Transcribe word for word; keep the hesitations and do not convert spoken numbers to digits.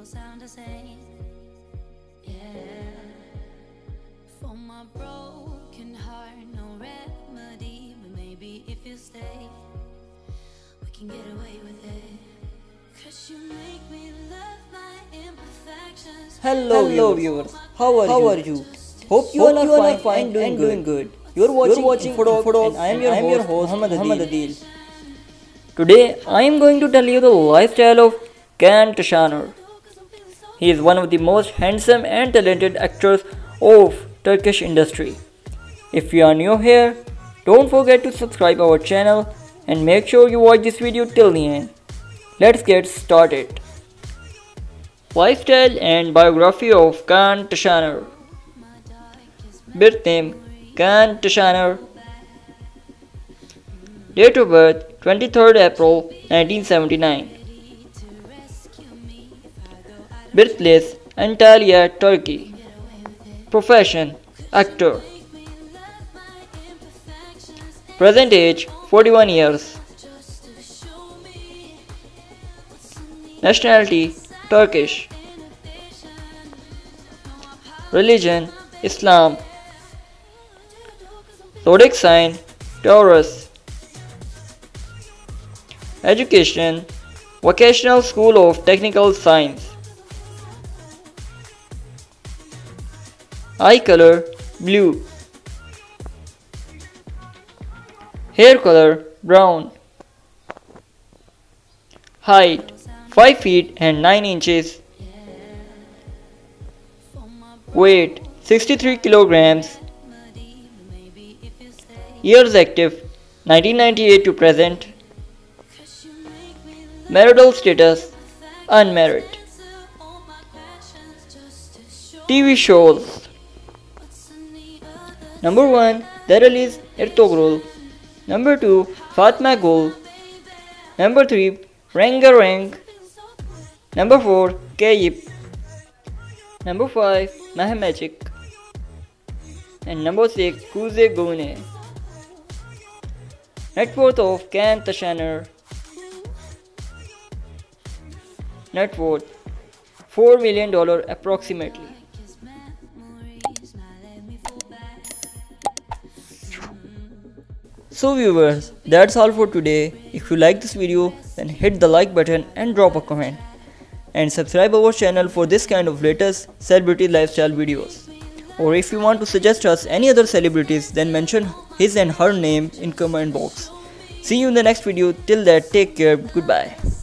all sound the same. Yeah. For my broken heart, no remedy, but maybe if you stay, we can get away with it. Cause you make me love my imperfections. Hello, Hello viewers. viewers, how are How you? are you? Hope you Hope all are you all are fine, fine and, doing, and good. doing good. You're watching, You're watching Infodog, Infodog, and I am and your I am host, your host, Muhammad Muhammad Adil. Adil. Today, I am going to tell you the lifestyle of Kaan Tashaner. He is one of the most handsome and talented actors of Turkish industry. If you are new here, don't forget to subscribe our channel and make sure you watch this video till the end. Let's get started. Lifestyle and biography of Kaan Tashaner. Birth name Kaan Tashaner. Date of birth twenty-third April nineteen seventy-nine. Birthplace Antalya, Turkey. Profession actor. Present age forty-one years. Nationality Turkish. Religion Islam. Zodiac sign Taurus. Education Vocational School of Technical Science. Eye color blue. Hair color brown. Height five feet and nine inches. Weight sixty-three kilograms. Years active nineteen ninety-eight to present. Marital status unmarried. T V shows. Number one Deralis Ertugrul. Number two Fatma Gul. Number three Rengarang. Number four Kayip. Number five Mahamagic. And number six Kuze Gune. Net worth of Kaan Tashaner. Net worth four million dollars approximately. So viewers, that's all for today. If you like this video, then hit the like button and drop a comment. And subscribe our channel for this kind of latest celebrity lifestyle videos. Or if you want to suggest us any other celebrities, then mention his and her name in comment box. See you in the next video. Till that, take care. Goodbye.